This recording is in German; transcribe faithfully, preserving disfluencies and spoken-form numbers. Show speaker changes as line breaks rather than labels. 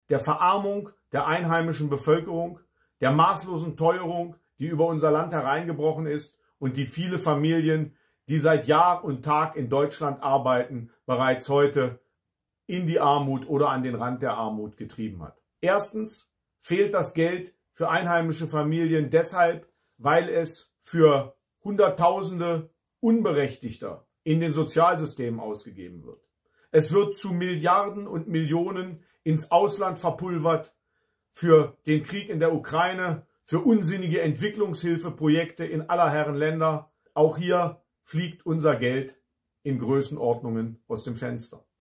der Verarmung der einheimischen Bevölkerung, der maßlosen Teuerung, die über unser Land hereingebrochen ist und die viele Familien, die seit Jahr und Tag in Deutschland arbeiten, bereits heute in die Armut oder an den Rand der Armut getrieben hat. Erstens fehlt das Geld für einheimische Familien deshalb, weil es für Hunderttausende Unberechtigter in den Sozialsystemen ausgegeben wird. Es wird zu Milliarden und Millionen ins Ausland verpulvert für den Krieg in der Ukraine, für unsinnige Entwicklungshilfeprojekte in aller Herren Länder. Auch hier fliegt unser Geld in Größenordnungen aus dem Fenster.